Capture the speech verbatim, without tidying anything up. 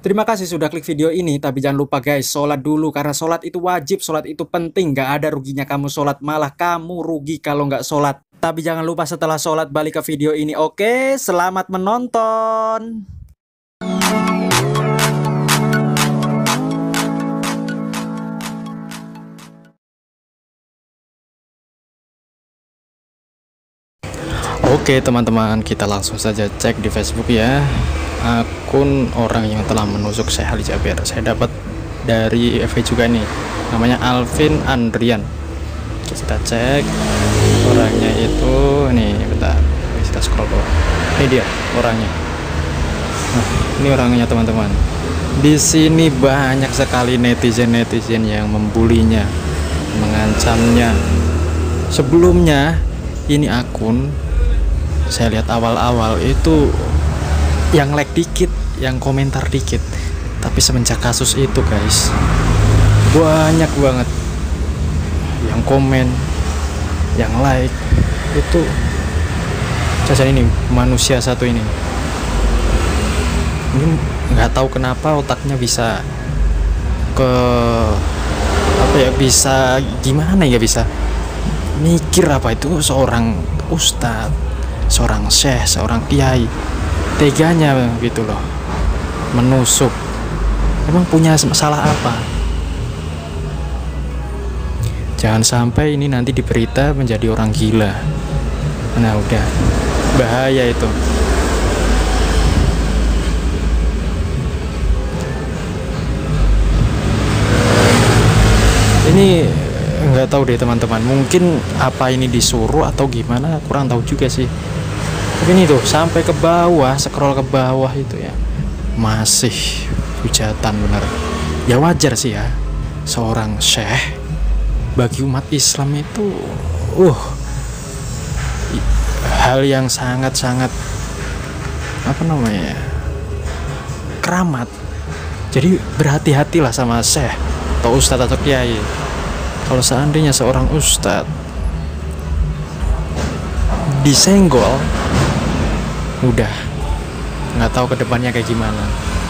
Terima kasih sudah klik video ini, tapi jangan lupa guys, sholat dulu karena sholat itu wajib, sholat itu penting, gak ada ruginya kamu sholat, malah kamu rugi kalau nggak sholat. Tapi jangan lupa setelah sholat balik ke video ini, oke? Selamat menonton. Oke teman-teman, kita langsung saja cek di Facebook ya. Akun orang yang telah menusuk Syekh Ali Jabir saya dapat dari F B juga nih, namanya Alvin Andrian. Kita cek orangnya itu nih, bentar kita scroll bawah, ini dia orangnya. Nah, ini orangnya teman-teman. Di sini banyak sekali netizen-netizen yang membulinya, mengancamnya. Sebelumnya ini akun saya lihat awal-awal itu yang like dikit, yang komentar dikit, tapi semenjak kasus itu guys, banyak banget yang komen, yang like. Itu caca ini manusia satu ini, ini nggak tahu kenapa otaknya bisa ke apa ya, bisa gimana ya, bisa mikir apa itu seorang ustadz, seorang syekh, seorang kiai, teganya gitu loh menusuk. Emang punya masalah apa? Jangan sampai ini nanti di berita menjadi orang gila. Nah udah bahaya itu. Ini nggak tahu deh teman-teman, mungkin apa ini disuruh atau gimana, kurang tahu juga sih. Tapi ini tuh sampai ke bawah, scroll ke bawah itu ya, masih hujatan bener. Ya wajar sih ya, seorang syekh bagi umat Islam itu uh hal yang sangat-sangat apa namanya, keramat. Jadi berhati-hatilah sama syekh atau ustadz atau kiai. Kalau seandainya seorang ustadz disenggol, udah nggak tahu kedepannya kayak gimana.